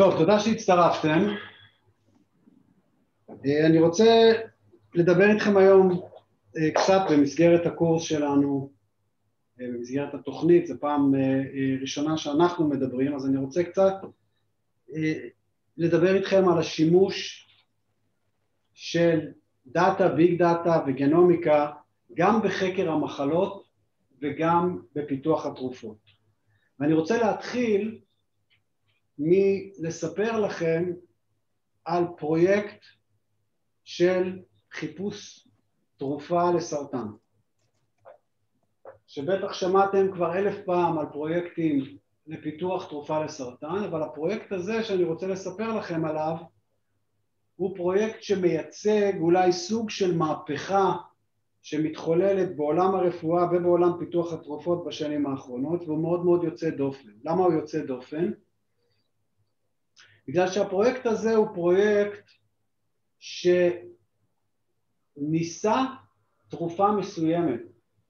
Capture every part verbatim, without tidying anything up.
טוב, תודה שהצטרפתם. אני רוצה לדבר איתכם היום קצת במסגרת הקורס שלנו, במסגרת התוכנית, זו פעם ראשונה שאנחנו מדברים, אז אני רוצה קצת לדבר איתכם על השימוש של דאטה, ביג דאטה וגנומיקה, גם בחקר המחלות וגם בפיתוח התרופות. ואני רוצה להתחיל מלספר לכם על פרויקט של חיפוש תרופה לסרטן. שבטח שמעתם כבר אלף פעם על פרויקטים לפיתוח תרופה לסרטן, אבל הפרויקט הזה שאני רוצה לספר לכם עליו, הוא פרויקט שמייצג אולי סוג של מהפכה שמתחוללת בעולם הרפואה ובעולם פיתוח התרופות בשנים האחרונות, והוא מאוד מאוד יוצא דופן. למה הוא יוצא דופן? בגלל שהפרויקט הזה הוא פרויקט שניסה תרופה מסוימת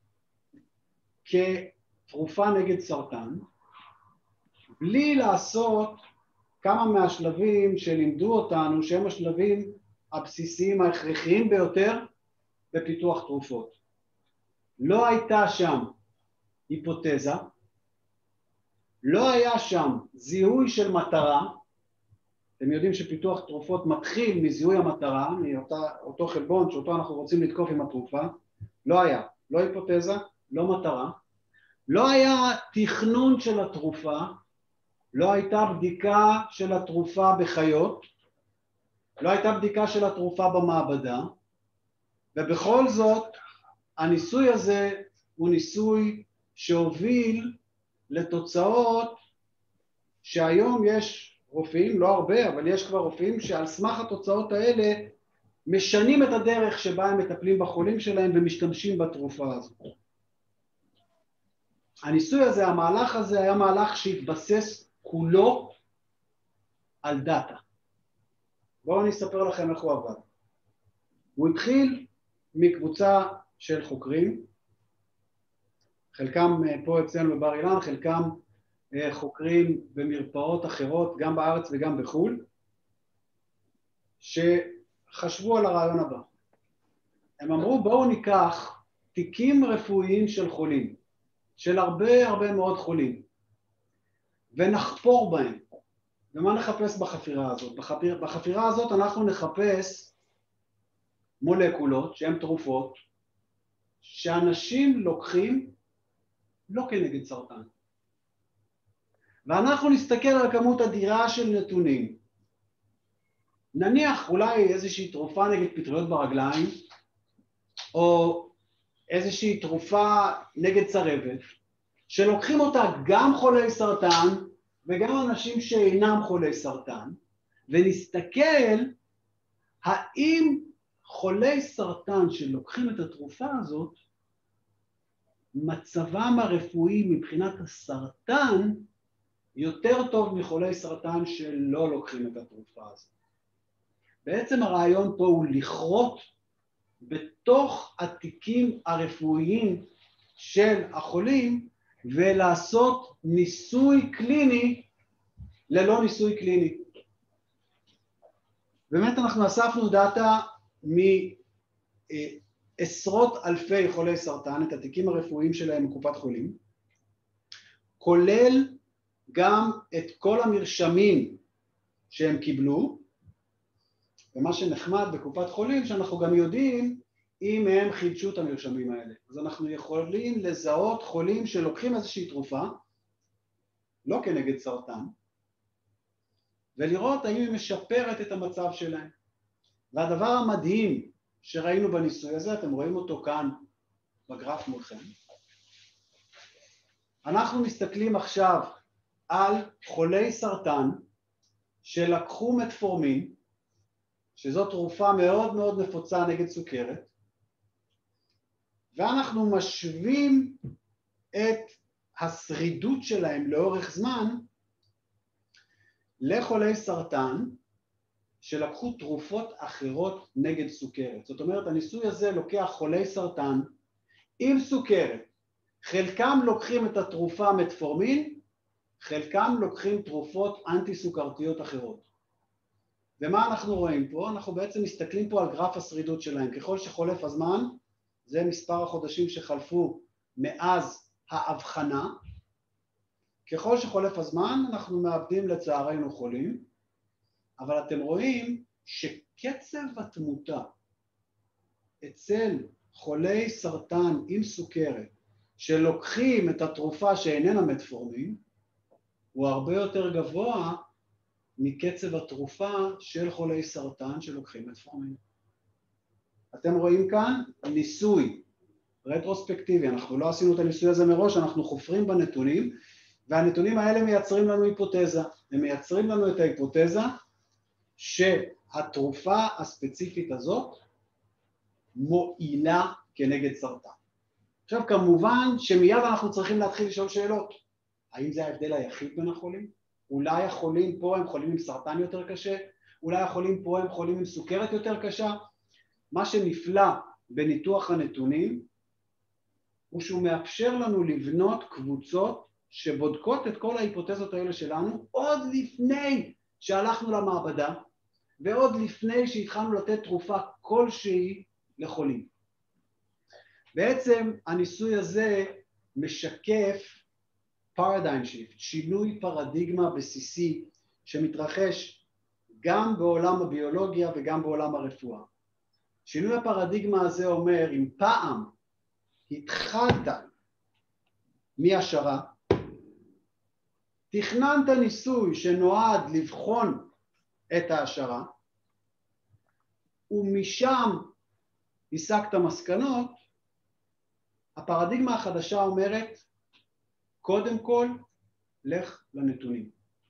כתרופה נגד סרטן, בלי לעשות כמה מהשלבים שלימדו אותנו שהם השלבים הבסיסיים ההכרחיים ביותר בפיתוח תרופות. לא הייתה שם היפותזה, לא היה שם זיהוי של מטרה. אתם יודעים שפיתוח תרופות מתחיל מזיהוי המטרה, מאותו חלבון שאותו אנחנו רוצים לתקוף עם התרופה. לא היה, לא היפותזה, לא מטרה. לא היה תכנון של התרופה, לא הייתה בדיקה של התרופה בחיות, לא הייתה בדיקה של התרופה במעבדה, ובכל זאת הניסוי הזה הוא ניסוי שהוביל לתוצאות שהיום יש רופאים, לא הרבה, אבל יש כבר רופאים שעל סמך התוצאות האלה משנים את הדרך שבה הם מטפלים בחולים שלהם ומשתמשים בתרופה הזאת. הניסוי הזה, המהלך הזה היה מהלך שהתבסס כולו על דאטה. בואו אני אספר לכם איך הוא עבד. הוא התחיל מקבוצה של חוקרים, חלקם פה אצלנו בבר אילן, חלקם חוקרים במרפאות אחרות, גם בארץ וגם בחו"ל, שחשבו על הרעיון הבא. הם אמרו, בואו ניקח תיקים רפואיים של חולים, של הרבה הרבה מאוד חולים, ונחפור בהם. ומה נחפש בחפירה הזאת? בחפיר, בחפירה הזאת אנחנו נחפש מולקולות שהן תרופות, שאנשים לוקחים לא כנגד סרטן. ואנחנו נסתכל על כמות אדירה של נתונים. נניח אולי איזושהי תרופה נגד פטריות ברגליים, או איזושהי תרופה נגד צרבת, שלוקחים אותה גם חולי סרטן, וגם אנשים שאינם חולי סרטן, ונסתכל האם חולי סרטן שלוקחים את התרופה הזאת, מצבם הרפואי מבחינת הסרטן, יותר טוב מחולי סרטן שלא לוקחים את התרופה הזאת. בעצם הרעיון פה הוא לכרות בתוך התיקים הרפואיים של החולים, ולעשות ניסוי קליני ללא ניסוי קליני. באמת אנחנו אספנו דאטה מעשרות אלפי חולי סרטן, את התיקים הרפואיים שלהם בקופת חולים, כולל גם את כל המרשמים שהם קיבלו, ומה שנחמד בקופת חולים שאנחנו גם יודעים אם הם חידשו את המרשמים האלה. אז אנחנו יכולים לזהות חולים שלוקחים איזושהי תרופה, לא כנגד סרטן, ולראות האם היא משפרת את המצב שלהם. והדבר המדהים שראינו בניסוי הזה, אתם רואים אותו כאן בגרף מולכם, אנחנו מסתכלים עכשיו על חולי סרטן שלקחו מטפורמין, שזו תרופה מאוד מאוד נפוצה נגד סוכרת, ואנחנו משווים את השרידות שלהם לאורך זמן לחולי סרטן שלקחו תרופות אחרות נגד סוכרת. זאת אומרת, הניסוי הזה לוקח חולי סרטן עם סוכרת, חלקם לוקחים את התרופה מטפורמין, חלקם לוקחים תרופות אנטי-סוכרתיות אחרות. ומה אנחנו רואים פה? אנחנו בעצם מסתכלים פה על גרף השרידות שלהם. ככל שחולף הזמן, זה מספר החודשים שחלפו מאז ההבחנה, ככל שחולף הזמן אנחנו מאבדים לצערנו חולים, אבל אתם רואים שקצב התמותה אצל חולי סרטן עם סוכרת, שלוקחים את התרופה שאיננה מטפורמין, הוא הרבה יותר גבוה מקצב התרופה של חולי סרטן שלוקחים מטפורמין. אתם רואים כאן ניסוי רטרוספקטיבי, אנחנו לא עשינו את הניסוי הזה מראש, אנחנו חופרים בנתונים, והנתונים האלה מייצרים לנו היפותזה, הם מייצרים לנו את ההיפותזה שהתרופה הספציפית הזאת מועילה כנגד סרטן. עכשיו כמובן שמיד אנחנו צריכים להתחיל לשאול שאלות, האם זה ההבדל היחיד בין החולים? אולי החולים פה הם חולים עם סרטן יותר קשה? אולי החולים פה הם חולים עם סוכרת יותר קשה? מה שנפלא בניתוח הנתונים הוא שהוא מאפשר לנו לבנות קבוצות שבודקות את כל ההיפותזות האלה שלנו עוד לפני שהלכנו למעבדה ועוד לפני שהתחלנו לתת תרופה כלשהי לחולים. בעצם הניסוי הזה משקף paradigm shift, שינוי פרדיגמה בסיסי שמתרחש גם בעולם הביולוגיה וגם בעולם הרפואה. שינוי הפרדיגמה הזה אומר, אם פעם התחלת מהשערה, תכננת ניסוי שנועד לבחון את ההשערה, ומשם הסקת מסקנות, הפרדיגמה החדשה אומרת, קודם כל, לך לנתונים.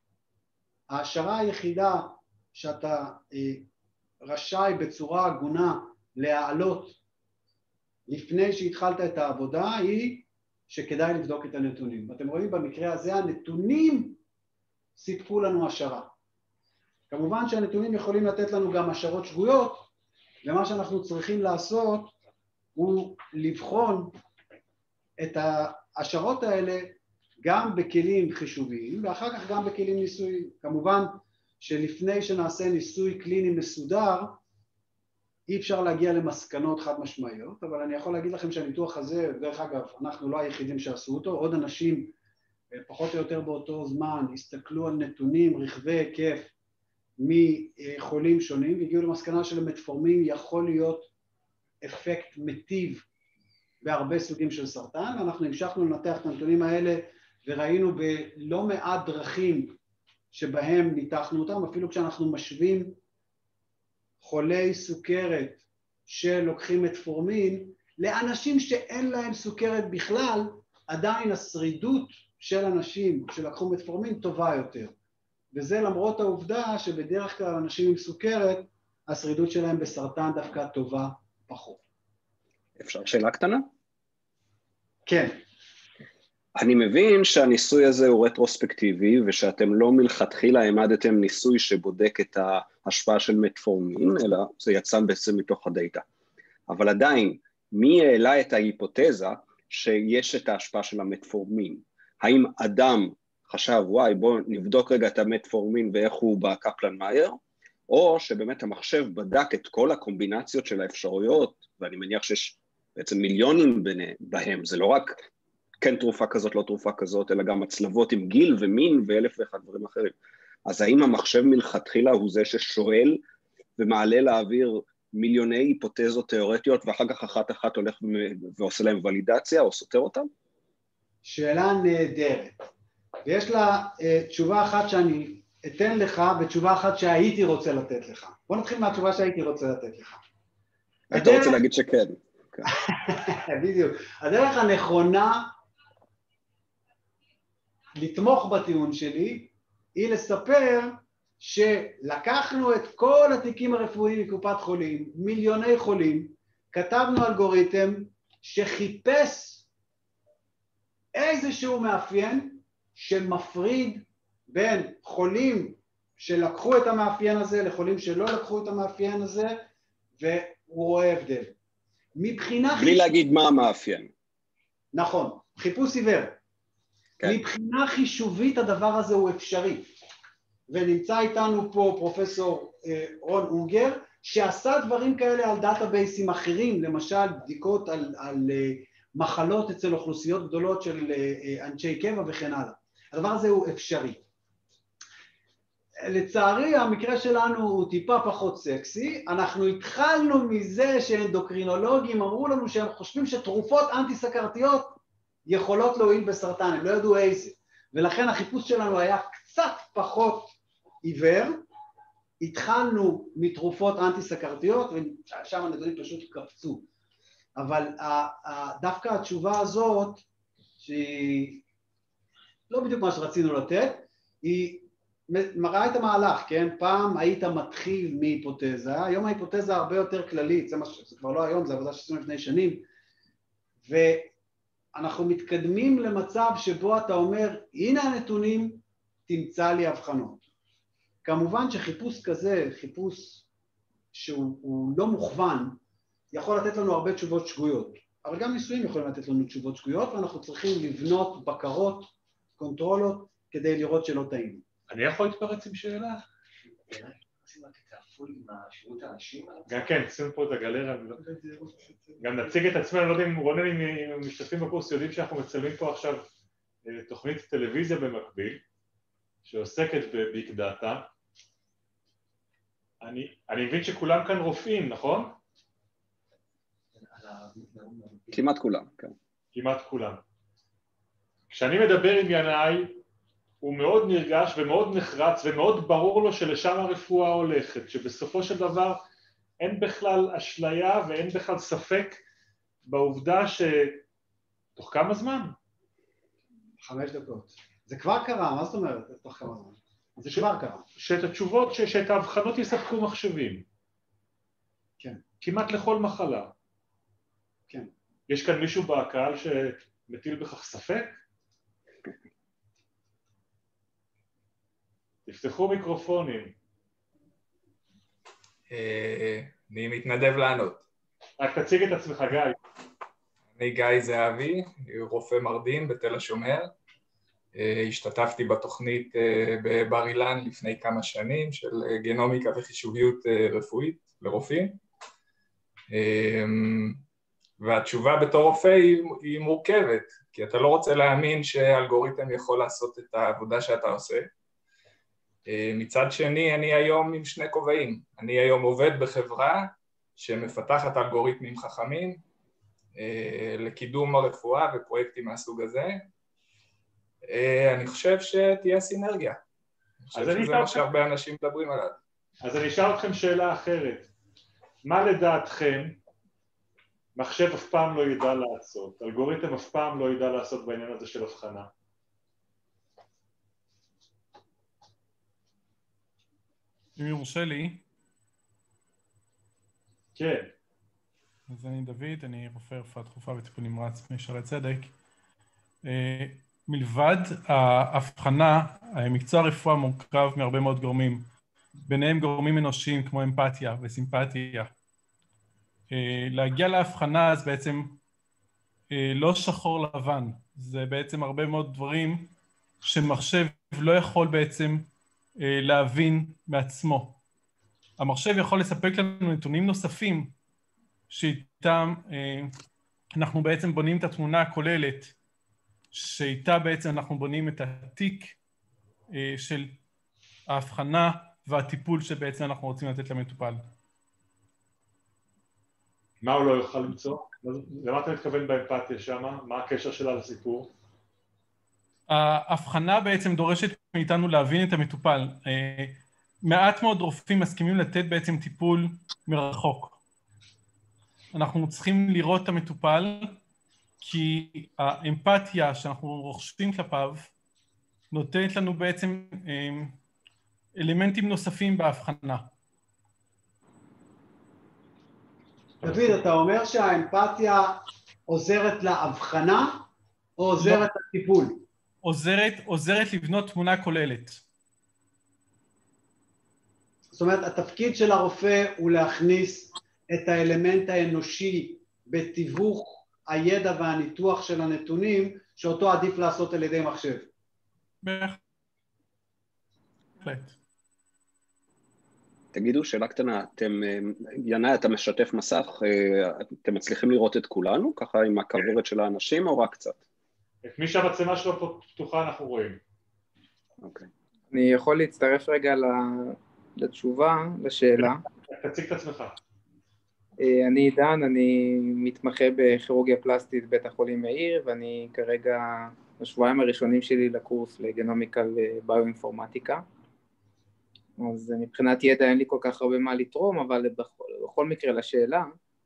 ההשערה היחידה שאתה אה, רשאי בצורה הגונה להעלות לפני שהתחלת את העבודה היא שכדאי לבדוק את הנתונים. ואתם רואים במקרה הזה הנתונים סיפקו לנו השערה. כמובן שהנתונים יכולים לתת לנו גם השערות שגויות, ומה שאנחנו צריכים לעשות הוא לבחון את ההשערות האלה גם בכלים חישוביים ואחר כך גם בכלים ניסויים. כמובן שלפני שנעשה ניסוי קליני מסודר אי אפשר להגיע למסקנות חד משמעיות, אבל אני יכול להגיד לכם שהניתוח הזה, דרך אגב, אנחנו לא היחידים שעשו אותו, עוד אנשים פחות או יותר באותו זמן הסתכלו על נתונים רחבי היקף מחולים שונים והגיעו למסקנה שלמטפורמין יכול להיות אפקט מטיב בהרבה סוגים של סרטן. אנחנו המשכנו לנתח את הנתונים האלה וראינו בלא מעט דרכים שבהם ניתחנו אותם, אפילו כשאנחנו משווים חולי סוכרת שלוקחים מטפורמין לאנשים שאין להם סוכרת בכלל, עדיין השרידות של אנשים שלקחו מטפורמין טובה יותר. וזה למרות העובדה שבדרך כלל אנשים עם סוכרת, השרידות שלהם בסרטן דווקא טובה פחות. אפשר שאלה קטנה? כן. אני מבין שהניסוי הזה הוא רטרוספקטיבי, ושאתם לא מלכתחילה העמדתם ניסוי שבודק את ההשפעה של מטפורמין, אלא זה יצא בעצם מתוך הדאטה. אבל עדיין, מי העלה את ההיפותזה שיש את ההשפעה של המטפורמין? האם אדם חשב, וואי, בואו נבדוק רגע את המטפורמין ואיך הוא בקפלן מאייר, או שבאמת המחשב בדק את כל הקומבינציות של האפשרויות, ואני מניח שיש בעצם מיליונים בהם, זה לא רק כן תרופה כזאת, לא תרופה כזאת, אלא גם הצלבות עם גיל ומין ואלף ואחד דברים אחרים. אז האם המחשב מלכתחילה הוא זה ששואל ומעלה לאוויר מיליוני היפותזות תיאורטיות, ואחר כך אחת אחת הולך ועושה להם ולידציה או סותר אותם? שאלה נהדרת. ויש לה uh, תשובה אחת שאני אתן לך, ותשובה אחת שהייתי רוצה לתת לך. בוא נתחיל מהתשובה שהייתי רוצה לתת לך. היית הדרך... רוצה להגיד שכן. בדיוק. הדרך הנכונה לתמוך בטיעון שלי, היא לספר שלקחנו את כל התיקים הרפואיים מקופת חולים, מיליוני חולים, כתבנו אלגוריתם שחיפש איזשהו מאפיין שמפריד בין חולים שלקחו את המאפיין הזה לחולים שלא לקחו את המאפיין הזה, והוא רואה הבדל. מבחינה בלי חיפוש... להגיד מה המאפיין. נכון, חיפוש עיוור. כן. מבחינה חישובית הדבר הזה הוא אפשרי. ונמצא איתנו פה פרופסור אה, רון אוגר, שעשה דברים כאלה על דאטאבייסים אחרים, למשל בדיקות על, על אה, מחלות אצל אוכלוסיות גדולות של אה, אנשי קבע וכן הלאה. הדבר הזה הוא אפשרי. לצערי המקרה שלנו הוא טיפה פחות סקסי, אנחנו התחלנו מזה שאנדוקרינולוגים אמרו לנו שהם חושבים שתרופות אנטי-סכרתיות יכולות להועיל בסרטן, הם לא ידעו איזה, ולכן החיפוש שלנו היה קצת פחות עיוור, התחלנו מתרופות אנטי-סכרתיות ושם הנתונים פשוט קפצו, אבל דווקא התשובה הזאת, שהיא לא בדיוק מה שרצינו לתת, היא מראה את המהלך, כן? פעם היית מתחיל מהיפותזה, היום ההיפותזה הרבה יותר כללית, זה, מש... זה כבר לא היום, זה עבודה שעשינו לפני שנים, ואנחנו מתקדמים למצב שבו אתה אומר, הנה הנתונים, תמצא לי הבחנות. כמובן שחיפוש כזה, חיפוש שהוא לא מוכוון, יכול לתת לנו הרבה תשובות שגויות, אבל גם ניסויים יכולים לתת לנו תשובות שגויות, ואנחנו צריכים לבנות בקרות, קונטרולות, כדי לראות שלא טעינו. אני יכול להתפרץ עם שאלה? עושים רק את הפול עם השירות האנשים? גם כן, עשינו פה את הגלריה, גם נציג את עצמנו, לא יודע אם רונן, אם משתתפים בקורס, יודעים שאנחנו מצלמים פה עכשיו תוכנית טלוויזיה במקביל, שעוסקת בביג דאטה. אני מבין שכולם כאן רופאים, נכון? כמעט כולם, כן. כמעט כולם. כשאני מדבר עם ינאי, הוא מאוד נרגש ומאוד נחרץ ומאוד ברור לו שלשם הרפואה הולכת, שבסופו של דבר אין בכלל אשליה ואין בכלל ספק בעובדה שתוך כמה זמן? חמש דקות. זה כבר קרה, מה זאת אומרת? תוך כמה זמן? זה כבר קרה. שאת התשובות, שאת ההבחנות יספקו מחשבים. כן. כמעט לכל מחלה. כן. יש כאן מישהו בקהל שמטיל בכך ספק? תפתחו מיקרופונים. אני מתנדב לענות. רק תציג את עצמך, גיא. אני גיא זהבי, רופא מרדים בתל השומר. השתתפתי בתוכנית בבר אילן לפני כמה שנים של גנומיקה וחישוביות רפואית לרופאים. והתשובה בתור רופא היא מורכבת, כי אתה לא רוצה להאמין שאלגוריתם יכול לעשות את העבודה שאתה עושה. מצד שני, אני היום עם שני כובעים. אני היום עובד בחברה שמפתחת אלגוריתמים חכמים לקידום הרפואה ופרויקטים מהסוג הזה. אני חושב שתהיה סינרגיה. אני חושב שזה מה שהרבה אנשים מדברים עליו. אז אני אשאל אתכם שאלה אחרת. מה לדעתכם מחשב אף פעם לא ידע לעשות? אלגוריתם אף פעם לא ידע לעשות בעניין הזה של הבחנה? אם יורשה לי. כן. אז אני דוד, אני רופא רפואה דחופה וטיפול נמרץ משערי צדק. מלבד ההבחנה, מקצוע הרפואה מורכב מהרבה מאוד גורמים, ביניהם גורמים אנושיים כמו אמפתיה וסימפתיה. להגיע להבחנה אז בעצם לא שחור לבן, זה בעצם הרבה מאוד דברים שמחשב לא יכול בעצם להבין מעצמו. המחשב יכול לספק לנו נתונים נוספים שאיתם אנחנו בעצם בונים את התמונה הכוללת, שאיתה בעצם אנחנו בונים את התיק של ההבחנה והטיפול שבעצם אנחנו רוצים לתת למטופל. מה הוא לא יוכל למצוא? למה אתה מתכוון באמפתיה שמה? מה הקשר שלה לסיפור? ההבחנה בעצם דורשת מאיתנו להבין את המטופל. מעט מאוד רופאים מסכימים לתת בעצם טיפול מרחוק. אנחנו צריכים לראות את המטופל, כי האמפתיה שאנחנו רוכשים כלפיו נותנת לנו בעצם אלמנטים נוספים בהבחנה. דוד, אתה אומר שהאמפתיה עוזרת להבחנה או עוזרת לטיפול? עוזרת, עוזרת לבנות תמונה כוללת. זאת אומרת, התפקיד של הרופא הוא להכניס את האלמנט האנושי בתיווך הידע והניתוח של הנתונים, שאותו עדיף לעשות על ידי מחשב. בהחלט. תגידו, שאלה קטנה, אתם, ינאי, אתה משתף מסך, אתם מצליחים לראות את כולנו, ככה עם הכוורת של האנשים, או רק קצת? את מי שהמצלמה שלו פה פתוחה אנחנו רואים. אוקיי. אני יכול להצטרף רגע לתשובה, לשאלה. תציג את עצמך. אני עידן, אני מתמחה בכירורגיה פלסטית בית החולים מאיר, ואני כרגע בשבועיים הראשונים שלי לקורס לגנומיקה וביואינפורמטיקה. אז מבחינת ידע אין לי כל כך הרבה מה לתרום, אבל בכל, בכל מקרה לשאלה,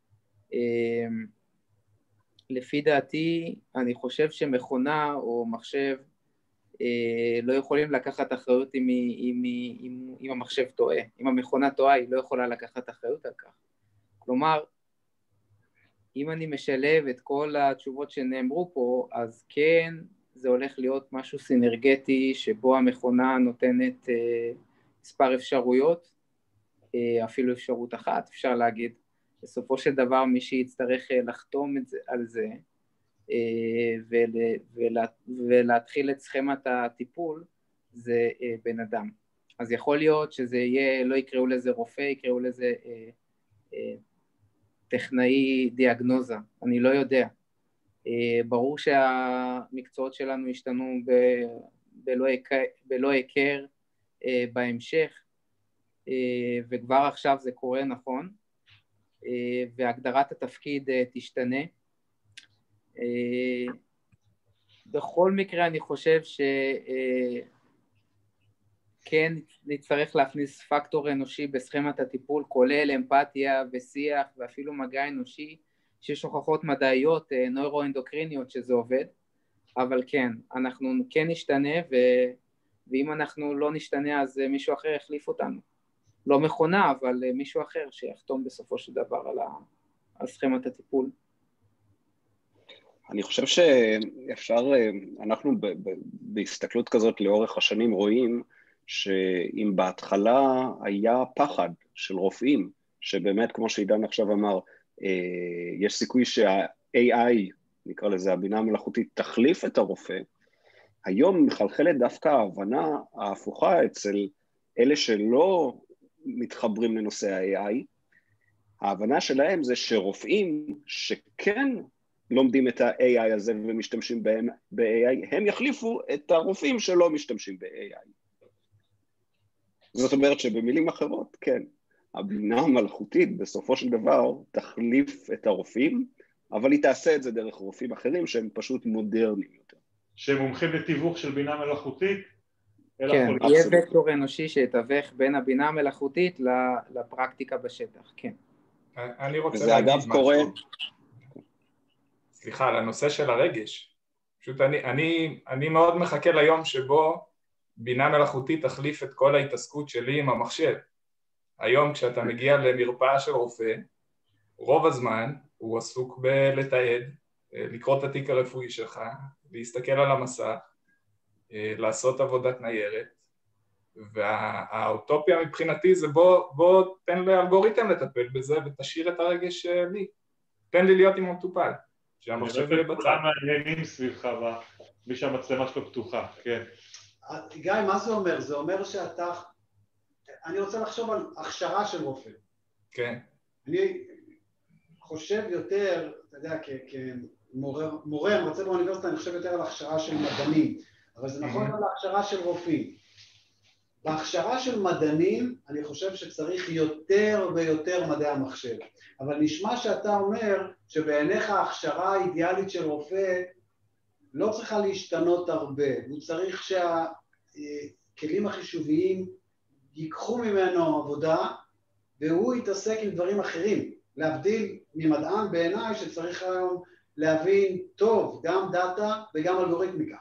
לפי דעתי אני חושב שמכונה או מחשב לא יכולים לקחת אחריות אם, אם, אם, אם המחשב טועה. אם המכונה טועה היא לא יכולה לקחת אחריות על כך. כלומר, אם אני משלב את כל התשובות שנאמרו פה, אז כן, זה הולך להיות משהו סינרגטי, שבו המכונה נותנת אה, מספר אפשרויות, אה, אפילו אפשרות אחת, אפשר להגיד. בסופו של דבר, מי שיצטרך לחתום את זה, על זה, אה, ול, ולה, ולהתחיל את סכמת הטיפול, זה אה, בן אדם. אז יכול להיות שזה יהיה, לא יקראו לזה רופא, יקראו לזה אה, אה, טכנאי דיאגנוזה, אני לא יודע. ברור שהמקצועות שלנו השתנו בלא היכר בהמשך, וכבר עכשיו זה קורה נכון, והגדרת התפקיד תשתנה. בכל מקרה אני חושב ש... כן, נצטרך להכניס פקטור אנושי בסכמת הטיפול, כולל אמפתיה ושיח ואפילו מגע אנושי, שיש הוכחות מדעיות, נוירואנדוקריניות שזה עובד, אבל כן, אנחנו כן נשתנה, ו... ואם אנחנו לא נשתנה אז מישהו אחר יחליף אותנו. לא מכונה, אבל מישהו אחר שיחתום בסופו של דבר על, ה... על סכמת הטיפול. אני חושב שאפשר, אנחנו ב... ב... בהסתכלות כזאת לאורך השנים רואים, שאם בהתחלה היה פחד של רופאים, שבאמת כמו שעידן עכשיו אמר, יש סיכוי שה-איי איי, נקרא לזה הבינה המלאכותית, תחליף את הרופא, היום מחלחלת דווקא ההבנה ההפוכה אצל אלה שלא מתחברים לנושא ה-איי איי, ההבנה שלהם זה שרופאים שכן לומדים את ה-איי איי הזה ומשתמשים בהם ב-איי איי, הם יחליפו את הרופאים שלא משתמשים ב-איי איי. זאת אומרת שבמילים אחרות, כן, הבינה המלאכותית בסופו של דבר תחליף את הרופאים, אבל היא תעשה את זה דרך רופאים אחרים שהם פשוט מודרניים יותר. שהם מומחים לתיווך של בינה מלאכותית? כן, יהיה וקטור אנושי שיתווך בין הבינה המלאכותית לפרקטיקה בשטח, כן. אני רוצה להגיד משהו. קורה... סליחה, על הנושא של הרגש. פשוט אני, אני, אני מאוד מחכה ליום שבו בינה מלאכותית תחליף את כל ההתעסקות שלי עם המחשב. היום כשאתה מגיע למרפאה של רופא, רוב הזמן הוא עסוק בלתעד, לקרוא את התיק הרפואי שלך, להסתכל על המסך, לעשות עבודת ניירת, והאוטופיה מבחינתי זה בוא, בוא תן לאלגוריתם לטפל בזה ותשאיר את הרגש לי. תן לי להיות עם המטופל, שהמחשב יהיה בצד. כולם מעניינים סביבך, מי שהמצלמה שלו פתוחה, כן. גיא, מה זה אומר? זה אומר שאתה... אני רוצה לחשוב על הכשרה של רופא. כן. אני חושב יותר, אתה יודע, כמורה, אני רוצה באוניברסיטה, אני חושב יותר על הכשרה של מדענים, אבל זה נכון על ההכשרה של רופאים. בהכשרה של מדענים, אני חושב שצריך יותר ויותר מדעי המחשב. אבל נשמע שאתה אומר שבעיניך ההכשרה האידיאלית של רופא לא צריכה להשתנות הרבה. הוא צריך שהכלים החישוביים ייקחו ממנו עבודה, והוא יתעסק עם דברים אחרים. להבדיל ממדען בעיניי שצריך היום להבין טוב גם דאטה וגם אלגוריתמיקה.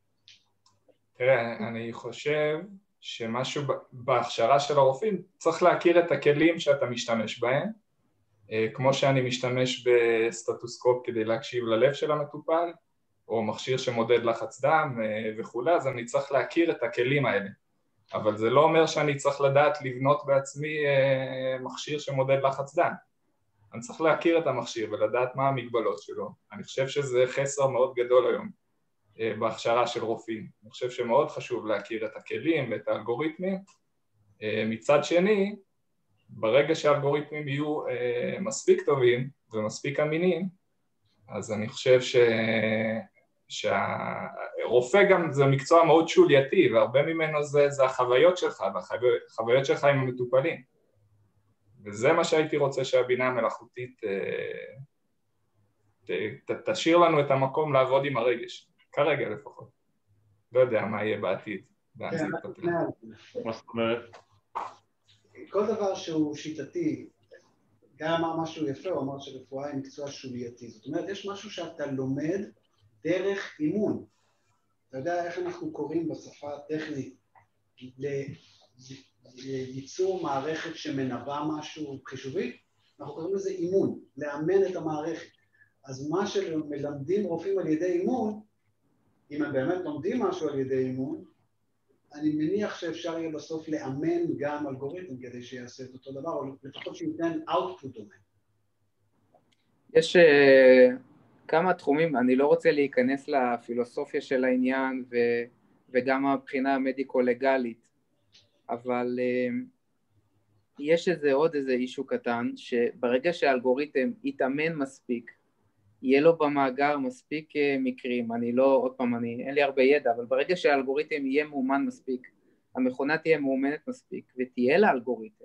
תראה, אני חושב שמשהו בהכשרה של הרופאים צריך להכיר את הכלים שאתה משתמש בהם, כמו שאני משתמש בסטטוסקופ כדי להקשיב ללב של המטופל, או מכשיר שמודד לחץ דם וכו', אז אני צריך להכיר את הכלים האלה. אבל זה לא אומר שאני צריך לדעת לבנות בעצמי מכשיר שמודד לחץ דם. אני צריך להכיר את המכשיר ולדעת מה המגבלות שלו. אני חושב שזה חסר מאוד גדול היום בהכשרה של רופאים. אני חושב שמאוד חשוב להכיר את הכלים ואת האלגוריתמים. מצד שני, ברגע שהאלגוריתמים יהיו מספיק טובים ומספיק אמינים, אז אני חושב ש... שהרופא גם זה מקצוע מאוד שולייתי, והרבה ממנו זה, זה החוויות שלך, והחוויות שלך עם המטופלים. וזה מה שהייתי רוצה שהבינה המלאכותית ת, ת, תשאיר לנו את המקום לעבוד עם הרגש, כרגע לפחות. לא יודע מה יהיה בעתיד, לאן זה יתפתח. מה זאת אומרת? כל דבר שהוא שיטתי, גם אמר משהו יפה, הוא אמר שרפואה היא מקצוע שולייתי. זאת אומרת, יש משהו שאתה לומד דרך אימון. אתה יודע איך אנחנו קוראים בשפה הטכנית לייצור מערכת שמנבא משהו חישובי? אנחנו קוראים לזה אימון, לאמן את המערכת. אז מה שמלמדים רופאים על ידי אימון, אם הם באמת לומדים משהו על ידי אימון, אני מניח שאפשר יהיה בסוף לאמן גם אלגוריתם כדי שיעשה את אותו דבר, או לפחות שייתן output דומה. יש uh, כמה תחומים, אני לא רוצה להיכנס לפילוסופיה של העניין ו, וגם הבחינה המדיקו-לגלית, אבל uh, יש איזה עוד איזה אישו קטן, שברגע שהאלגוריתם יתאמן מספיק, יהיה לו במאגר מספיק מקרים, אני לא, עוד פעם, אני, אין לי הרבה ידע, אבל ברגע שהאלגוריתם יהיה מאומן מספיק, המכונה תהיה מאומנת מספיק, ותהיה לה אלגוריתם,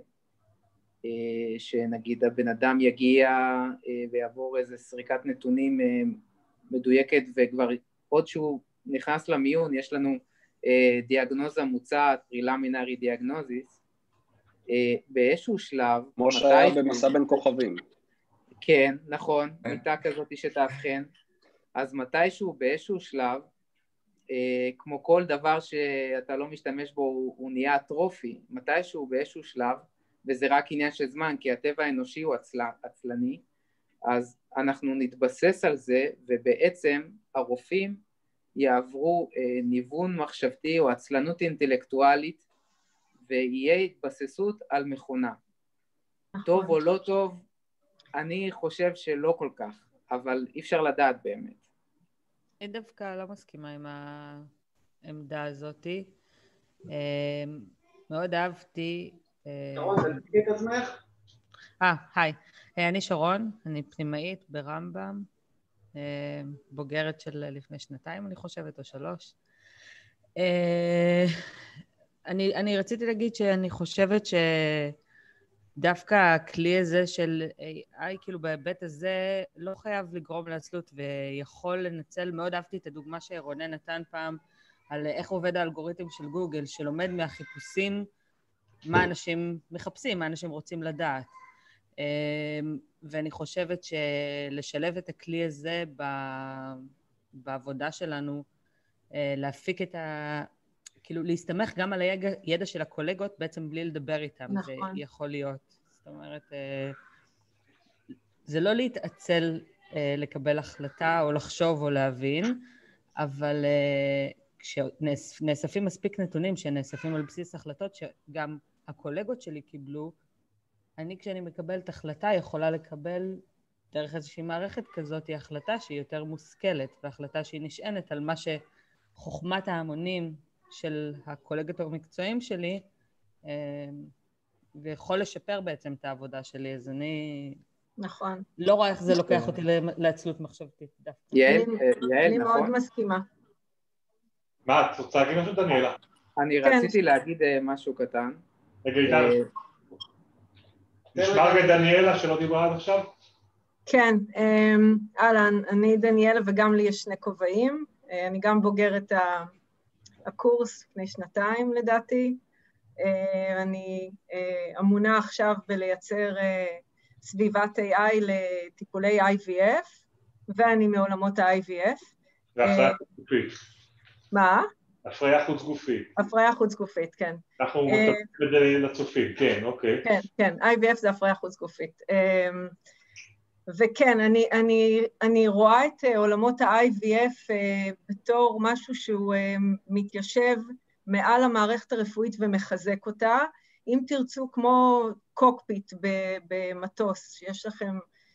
שנגיד הבן אדם יגיע ויעבור איזה סריקת נתונים מדויקת, וכבר עוד שהוא נכנס למיון, יש לנו דיאגנוזה מוצעת, פרילמינרי דיאגנוזיס, באיזשהו שלב, כמו שהיה במסע בין כוכבים. כן, נכון, מיטה כזאת שתאבחן, אז מתישהו באיזשהו שלב, אה, כמו כל דבר שאתה לא משתמש בו הוא, הוא נהיה אטרופי, מתישהו באיזשהו שלב, וזה רק עניין של זמן, כי הטבע האנושי הוא עצל, עצלני, אז אנחנו נתבסס על זה, ובעצם הרופאים יעברו אה, ניוון מחשבתי או עצלנות אינטלקטואלית, ויהיה התבססות על מכונה. נכון. טוב או לא טוב, אני חושב שלא כל כך, אבל אי אפשר לדעת באמת. אני דווקא לא מסכימה עם העמדה הזאת. מאוד אהבתי... שרון, תציגי את עצמך? אה, היי. אני שרון, אני פנימאית ברמב"ם, בוגרת של לפני שנתיים, אני חושבת, או שלוש. אני, אני רציתי להגיד שאני חושבת ש... דווקא הכלי הזה של איי איי, כאילו בהיבט הזה, לא חייב לגרום לעצלות ויכול לנצל, מאוד אהבתי את הדוגמה שרונן נתן פעם, על איך עובד האלגוריתם של גוגל, שלומד מהחיפושים, מה אנשים מחפשים, מה אנשים רוצים לדעת. ואני חושבת שלשלב את הכלי הזה בעבודה שלנו, להפיק את ה... כאילו להסתמך גם על הידע של הקולגות, בעצם בלי לדבר איתם, נכון. זה יכול להיות. זאת אומרת, זה לא להתעצל לקבל החלטה או לחשוב או להבין, אבל כשנאספים מספיק נתונים שנאספים על בסיס החלטות שגם הקולגות שלי קיבלו, אני כשאני מקבלת החלטה יכולה לקבל דרך איזושהי מערכת כזאת, היא החלטה שהיא יותר מושכלת, והחלטה שהיא נשענת על מה שחוכמת ההמונים של הקולגות המקצועיים שלי, ויכול לשפר בעצם את העבודה שלי, אז אני... נכון. לא רואה איך זה לוקח אותי לעצלות מחשבתית דווקא. יעל, יעל, אני נכון? מאוד מסכימה. מה, את רוצה להגיד משהו, דניאלה? אני רציתי להגיד משהו קטן. רגע, איתנו. נשמע רגע דניאלה שלא דיברה עד עכשיו? כן, אהלן, אני דניאלה וגם לי יש שני כובעים. אני גם בוגרת הקורס לפני שנתיים לדעתי. אני אמונה עכשיו בלייצר סביבת איי איי לטיפולי איי וי אף, ואני מעולמות ה-איי וי אף. והפריה חוץ גופית. מה? הפריה חוץ גופית. הפריה חוץ גופית, כן. אנחנו מטפלים בזה לצופים, כן, אוקיי. כן, כן, איי וי אף זה הפריה חוץ גופית. וכן, אני, אני, אני רואה את עולמות ה-איי וי אף בתור משהו שהוא מתיישב מעל המערכת הרפואית ומחזק אותה. אם תרצו כמו קוקפיט במטוס, שיש לכם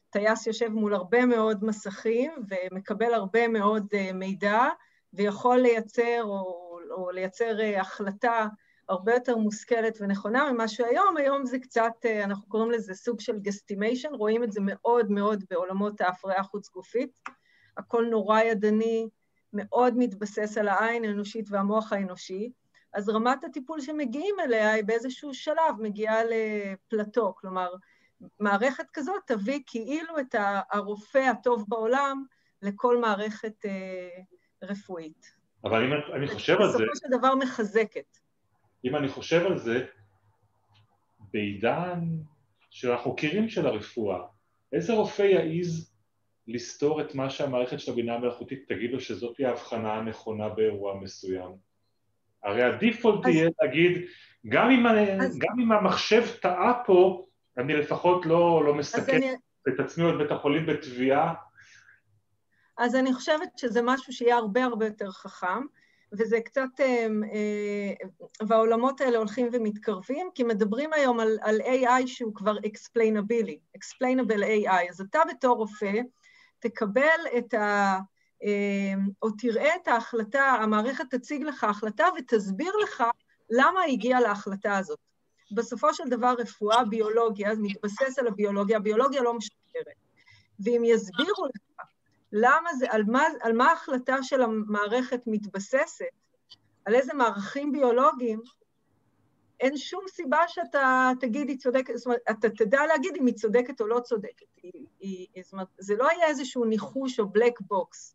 טייס יושב מול הרבה מאוד מסכים ומקבל הרבה מאוד מידע, ויכול לייצר או, או לייצר החלטה הרבה יותר מושכלת ונכונה ממה שהיום. היום זה קצת, אנחנו קוראים לזה סוג של גסטימיישן, רואים את זה מאוד מאוד בעולמות ההפריה חוץ-גופית. הכל נורא ידני, מאוד מתבסס על העין האנושית והמוח האנושי, אז רמת הטיפול שמגיעים אליה היא באיזשהו שלב מגיעה לפלטו, כלומר, מערכת כזאת תביא כאילו את הרופא הטוב בעולם לכל מערכת אה, רפואית. אבל אם אני חושב על זה... בסופו של דבר מחזקת. אם אני חושב על זה, בעידן של החוקרים של הרפואה, איזה רופא יעיז לסתור את מה שהמערכת של הבינה המלאכותית תגיד לו שזאת היא ההבחנה הנכונה באירוע מסוים? הרי הדיפולט אז... יהיה להגיד, גם אם, אז... גם אם המחשב טעה פה, אני לפחות לא, לא מסתכל אני... את עצמי את בית החולים בתביעה. אז אני חושבת שזה משהו שיהיה הרבה הרבה יותר חכם, וזה קצת, והעולמות האלה הולכים ומתקרבים, כי מדברים היום על, על איי איי שהוא כבר explainability, explainable איי איי, אז אתה בתור רופא תקבל את ה... או תראה את ההחלטה, המערכת תציג לך החלטה ותסביר לך למה הגיעה להחלטה הזאת. בסופו של דבר רפואה, ביולוגיה, אז מתבסס על הביולוגיה, הביולוגיה לא משקרת. ואם יסבירו לך למה זה, על מה, על מה ההחלטה של המערכת מתבססת, על איזה מערכים ביולוגיים, אין שום סיבה שאתה תגיד היא צודקת, זאת אומרת, אתה תדע להגיד אם היא צודקת או לא צודקת. היא, היא, זאת אומרת, זה לא יהיה איזשהו ניחוש או בלק בוקס.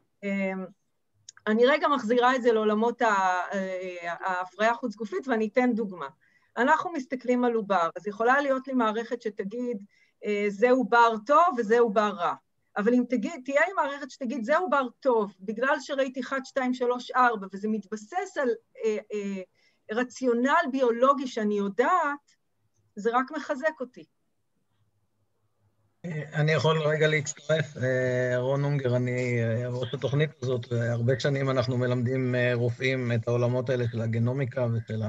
אני רגע מחזירה את זה לעולמות ההפריה חוץ-גופית, ואני אתן דוגמה. אנחנו מסתכלים על עובר, אז יכולה להיות לי מערכת שתגיד, זהו בר טוב וזהו בר רע. אבל אם תגיד, תהיה לי מערכת שתגיד, זהו בר טוב, בגלל שראיתי אחת, שתיים, שלוש, ארבע, וזה מתבסס על אה, אה, רציונל ביולוגי שאני יודעת, זה רק מחזק אותי. אני יכול רגע להצטרף, רון אונגר, אני ראש התוכנית הזאת, והרבה שנים אנחנו מלמדים רופאים את העולמות האלה של הגנומיקה ושל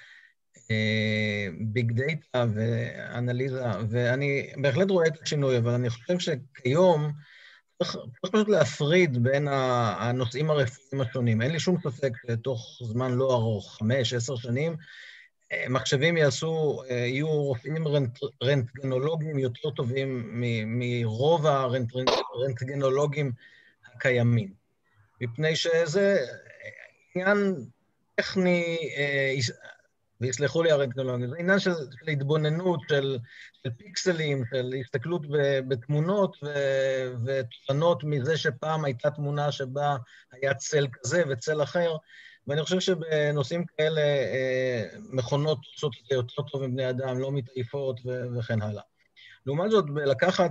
הביג דאטה ואנליזה, ואני בהחלט רואה את השינוי, אבל אני חושב שכיום צריך פשוט להפריד בין הנושאים הרפואיים השונים. אין לי שום ספק שתוך זמן לא ארוך, חמש, עשר שנים, מחשבים יעשו, יהיו רופאים רנטגנולוגים יותר טובים מרוב הרנטגנולוגים הקיימים. מפני שזה עניין טכני, ויסלחו לי הרנטגנולוגים, זה עניין של, של התבוננות, של, של פיקסלים, של הסתכלות בתמונות ותובנות מזה שפעם הייתה תמונה שבה היה צל כזה וצל אחר, ואני חושב שבנושאים כאלה מכונות עושות את זה יותר טוב עם בני אדם, לא מתעיפות וכן הלאה. לעומת זאת, לקחת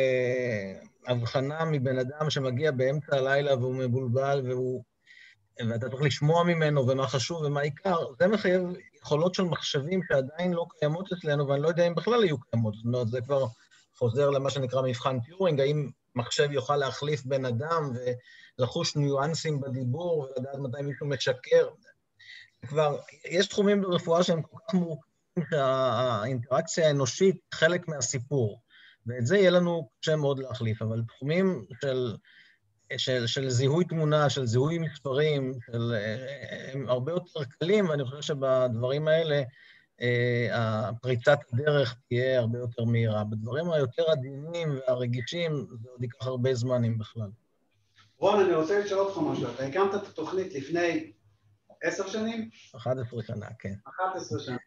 הבחנה מבן אדם שמגיע באמצע הלילה והוא מבולבל, והוא, ואתה צריך לשמוע ממנו ומה חשוב ומה עיקר, זה מחייב יכולות של מחשבים שעדיין לא קיימות אצלנו, ואני לא יודע אם בכלל יהיו קיימות. זאת אומרת, זה כבר חוזר למה שנקרא מבחן טיורינג, האם מחשב יוכל להחליף בן אדם ולחוש ניואנסים בדיבור ולדעת מתי מישהו משקר. כבר, יש תחומים ברפואה שהם כל כך מורכבים שהאינטראקציה האנושית חלק מהסיפור, ואת זה יהיה לנו קשה מאוד להחליף, אבל תחומים של, של, של זיהוי תמונה, של זיהוי מספרים, של, הם הרבה יותר קלים, ואני חושב שבדברים האלה הפריצת הדרך תהיה הרבה יותר מהירה. בדברים היותר עדינים והרגישים, זה עוד ייקח הרבה זמנים בכלל. רון, אני רוצה לשאול אותך משהו. אתה הקמת את התוכנית לפני עשר שנים? אחת עשרה שנה, כן. אחת עשרה שנה.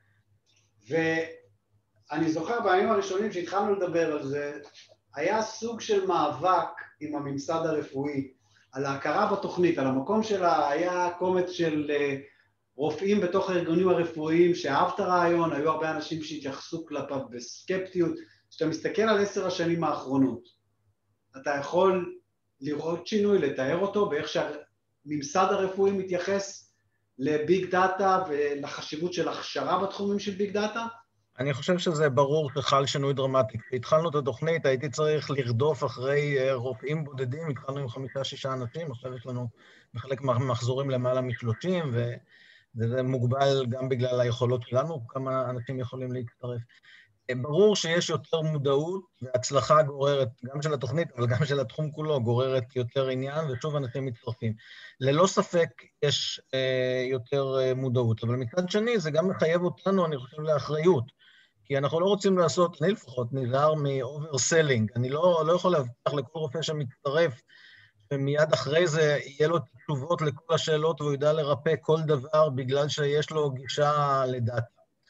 ואני זוכר בימים הראשונים שהתחלנו לדבר על זה, היה סוג של מאבק עם הממסד הרפואי, על ההכרה בתוכנית, על המקום שלה, היה קומץ של רופאים בתוך הארגונים הרפואיים שאהב את הרעיון, היו הרבה אנשים שהתייחסו כלפיו בסקפטיות. כשאתה מסתכל על עשר השנים האחרונות, אתה יכול לראות שינוי, לתאר אותו, באיך שהממסד הרפואי מתייחס לביג דאטה ולחשיבות של הכשרה בתחומים של ביג דאטה? אני חושב שזה ברור שחל שינוי דרמטי. כשהתחלנו את התוכנית, הייתי צריך לרדוף אחרי רופאים בודדים, התחלנו עם חמישה, שישה אנשים, עכשיו יש לנו בחלק מחזורים למעלה משלושים, וזה מוגבל גם בגלל היכולות שלנו, כמה אנשים יכולים להצטרף. ברור שיש יותר מודעות, והצלחה גוררת, גם של התוכנית, אבל גם של התחום כולו, גוררת יותר עניין, ושוב אנשים מצטרפים. ללא ספק יש אה, יותר אה, מודעות, אבל מצד שני זה גם מחייב אותנו, אני חושב, לאחריות, כי אנחנו לא רוצים לעשות, אני לפחות נזהר מ-overselling, אני לא, לא יכול להבטיח לכל רופא שמצטרף, ומיד אחרי זה יהיה לו תשובות לכל השאלות, והוא ידע לרפא כל דבר, בגלל שיש לו גישה לדאטה.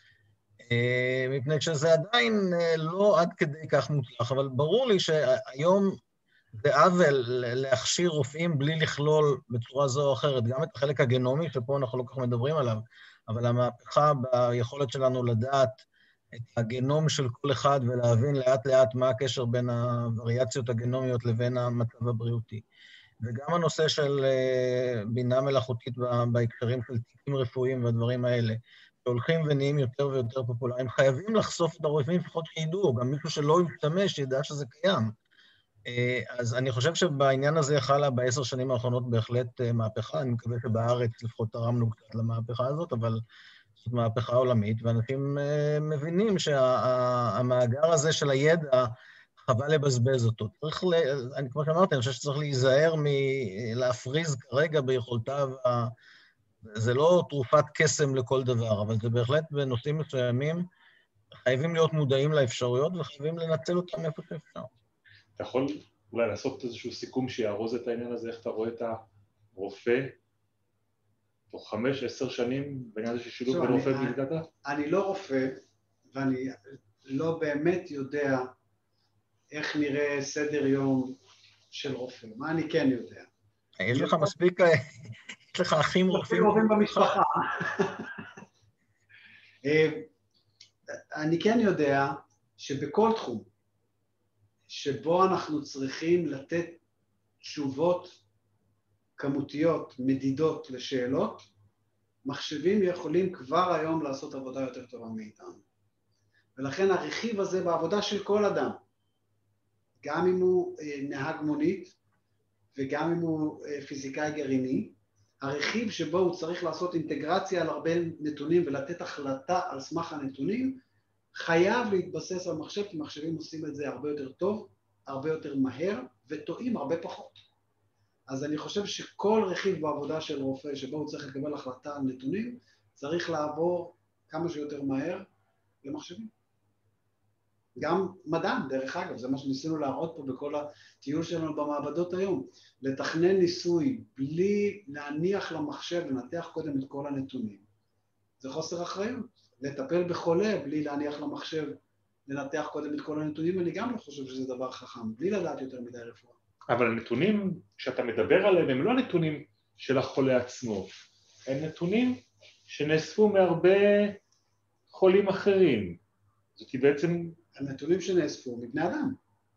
מפני שזה עדיין לא עד כדי כך מוצלח, אבל ברור לי שהיום זה עוול להכשיר רופאים בלי לכלול בצורה זו או אחרת, גם את החלק הגנומי, שפה אנחנו לא כך מדברים עליו, אבל המהפכה ביכולת שלנו לדעת את הגנום של כל אחד ולהבין לאט לאט מה הקשר בין הווריאציות הגנומיות לבין המצב הבריאותי. וגם הנושא של בינה מלאכותית בהקשרים של תיקים רפואיים והדברים האלה, שהולכים ונהיים יותר ויותר פופולריים, חייבים לחשוף את הרופאים לפחות שידעו, גם מישהו שלא ישתמש ידע שזה קיים. אז אני חושב שבעניין הזה חלה בעשר שנים האחרונות בהחלט מהפכה, אני מקווה שבארץ לפחות תרמנו קצת למהפכה הזאת, אבל זאת מהפכה עולמית, ואנשים מבינים שהמאגר הזה של הידע חבל לבזבז אותו. צריך, אני כמו שאמרתי, אני חושב שצריך להיזהר מלהפריז כרגע ביכולתיו, זה לא תרופת קסם לכל דבר, אבל זה בהחלט בנושאים מסוימים, חייבים להיות מודעים לאפשרויות וחייבים לנצל אותם איפה שאפשר. אתה יכול אולי לעשות איזשהו סיכום שיארוז את העניין הזה, איך אתה רואה את הרופא תוך חמש, עשר שנים בעניין הזה ששילוב בין רופא וביג דאטה? אני לא רופא, ואני לא באמת יודע איך נראה סדר יום של רופא. מה אני כן יודע? יש לך מספיק, יש לך אחים רופאים. רופאים במשפחה. אני כן יודע שבכל תחום, שבו אנחנו צריכים לתת תשובות כמותיות, מדידות לשאלות, מחשבים יכולים כבר היום לעשות עבודה יותר טובה מאיתנו. ולכן הרכיב הזה בעבודה של כל אדם, גם אם הוא נהג מונית וגם אם הוא פיזיקאי גרעיני, הרכיב שבו הוא צריך לעשות אינטגרציה על הרבה נתונים ולתת החלטה על סמך הנתונים, חייב להתבסס על מחשב, כי מחשבים עושים את זה הרבה יותר טוב, הרבה יותר מהר, וטועים הרבה פחות. אז אני חושב שכל רכיב בעבודה של רופא, שבו הוא צריך לקבל החלטה על נתונים, צריך לעבור כמה שיותר מהר למחשבים. גם מדען, דרך אגב, זה מה שניסינו להראות פה בכל הטיול שלנו במעבדות היום, לתכנן ניסוי בלי להניח למחשב, לנתח קודם את כל הנתונים. זה חוסר אחריות. לטפל בחולה בלי להניח למחשב, לנתח קודם את כל הנתונים, אני גם לא חושב שזה דבר חכם, בלי לדעת יותר מדי רפואה. אבל הנתונים שאתה מדבר עליהם הם לא נתונים של החולה עצמו, הם נתונים שנאספו מהרבה חולים אחרים. זאת היא בעצם... הנתונים שנאספו מבני אדם.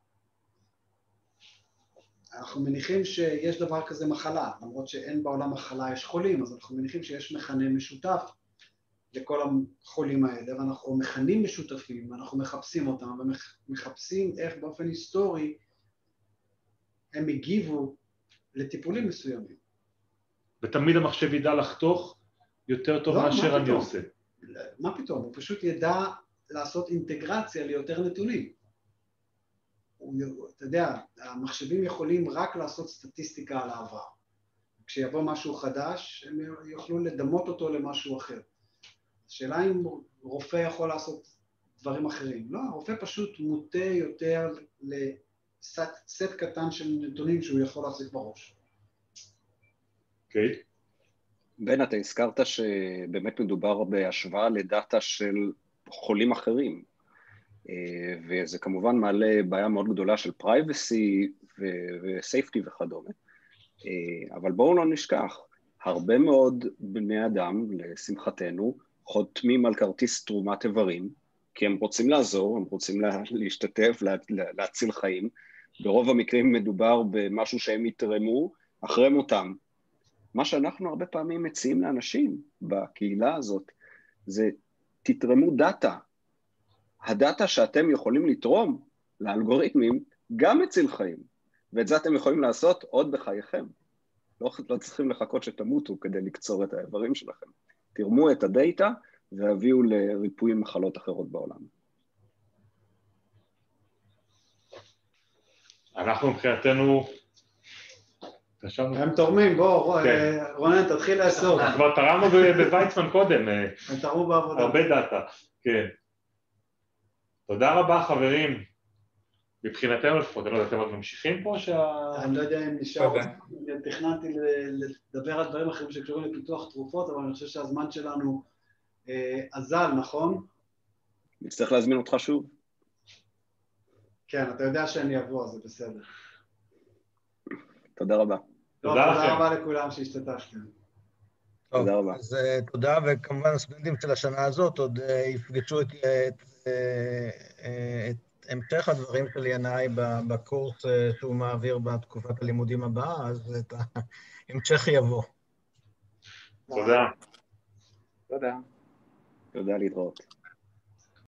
אנחנו מניחים שיש דבר כזה מחלה, למרות שאין בעולם מחלה, יש חולים, אז אנחנו מניחים שיש מכנה משותף לכל החולים האלה, ואנחנו מכנים משותפים, ואנחנו מחפשים אותם, ומחפשים איך באופן היסטורי הם הגיבו לטיפולים מסוימים. ותמיד המחשב ידע לחתוך יותר טוב לא, מאשר אני עושה. מה פתאום? הוא פשוט ידע לעשות אינטגרציה ליותר נתונים. הוא, אתה יודע, המחשבים יכולים רק לעשות סטטיסטיקה על העבר. כשיבוא משהו חדש, הם יוכלו לדמות אותו למשהו אחר. השאלה אם רופא יכול לעשות דברים אחרים. לא, הרופא פשוט מוטה יותר לסט קטן של נתונים שהוא יכול להחזיק בראש. אוקיי. Okay. בן, אתה הזכרת שבאמת מדובר בהשוואה לדאטה של חולים אחרים, וזה כמובן מעלה בעיה מאוד גדולה של privacy ו-safety וכדומה. אבל בואו לא נשכח, הרבה מאוד בני אדם, לשמחתנו, חותמים על כרטיס תרומת איברים, כי הם רוצים לעזור, הם רוצים לה, להשתתף, לה, להציל חיים. ברוב המקרים מדובר במשהו שהם יתרמו אחרי מותם. מה שאנחנו הרבה פעמים מציעים לאנשים בקהילה הזאת, זה תתרמו דאטה. הדאטה שאתם יכולים לתרום לאלגוריתמים גם מציל חיים, ואת זה אתם יכולים לעשות עוד בחייכם. לא, לא צריכים לחכות שתמותו כדי לקצור את האיברים שלכם. תרמו את הדאטה והביאו לריפוי מחלות אחרות בעולם. אנחנו מבחינתנו... הם תורמים, בוא, רונן, תתחיל לעשות. כבר תרמנו בוויצמן קודם. הם תרמו בעבודה. הרבה דאטה, כן. תודה רבה, חברים. מבחינתנו לפחות, אני לא יודע, אתם עוד ממשיכים פה שה... אני לא יודע אם נשאר, תכננתי לדבר על דברים אחרים שקשורים לפיתוח תרופות, אבל אני חושב שהזמן שלנו אזל, נכון? נצטרך להזמין אותך שוב. כן, אתה יודע שאני אבוא, זה בסדר. תודה רבה. תודה רבה לכולם שהשתתפתם. תודה רבה. אז תודה, וכמובן הסטודנטים של השנה הזאת עוד יפגשו את המשך הדברים של ינאי בקורס שהוא מעביר בתקופת הלימודים הבאה, אז את ההמשך יבוא. תודה. תודה. תודה להתראות.